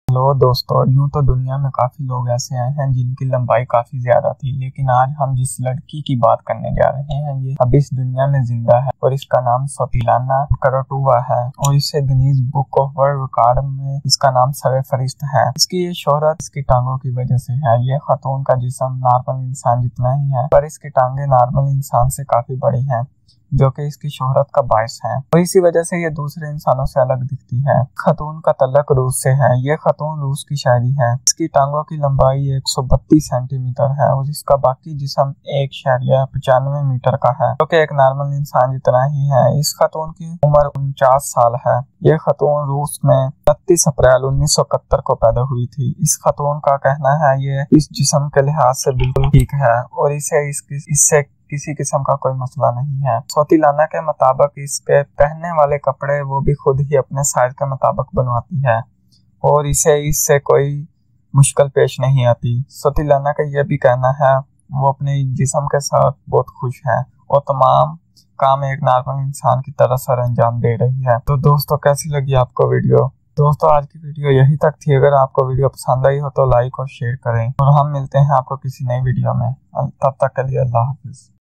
Hello दोस्तों, यूं तो दुनिया में काफी लोग ऐसे आए हैं जिनकी लंबाई काफी ज्यादा थी, लेकिन आज हम जिस लड़की की बात करने जा रहे हैं ये अभी इस दुनिया में जिंदा है और इसका नाम सोतिलाना कराटुआ है और इसे Guinness book of world record में इसका नाम सर्वश्रेष्ठ है। इसकी ये शोहरत इसकी टांगों की वजह से है। ये खातून का जिस्म नॉर्मल इंसान जितना ही है, पर इसकी टांगे नॉर्मल इंसान से काफी बड़ी हैं, जो कि इसकी शोहरत का बायस है और इसी वजह से ये दूसरे इंसानों से अलग दिखती है। खतून का तल्लक रूस से है। ये खतून रूस की शायरी है। इसकी टांगों की लंबाई 132 सेंटीमीटर है और इसका बाकी जिस्म 1.95 मीटर का है, जो कि एक नॉर्मल इंसान जितना ही है। इस खतून की उम्र 49 साल है। ये खतून रूस में 29 अप्रैल 1971 को पैदा हुई थी। इस खतून का कहना है ये इस जिस्म के लिहाज से बिल्कुल ठीक है और इससे किसी किस्म का कोई मसला नहीं है। सोतिलाना के मुताबिक इसके पहनने वाले कपड़े वो भी खुद ही अपने साइज के मुताबिक बनवाती है और इससे कोई मुश्किल पेश नहीं आती। सोतिलाना का यह भी कहना है वो अपने जिस्म के साथ बहुत खुश है और तमाम काम एक नॉर्मल इंसान की तरह सर अंजाम दे रही है। तो दोस्तों, कैसी लगी आपको वीडियो? दोस्तों, आज की वीडियो यही तक थी। अगर आपको वीडियो पसंद आई हो तो लाइक और शेयर करें और हम मिलते हैं आपको किसी नई वीडियो में। तब तक के लिए अल्लाह हाफिज।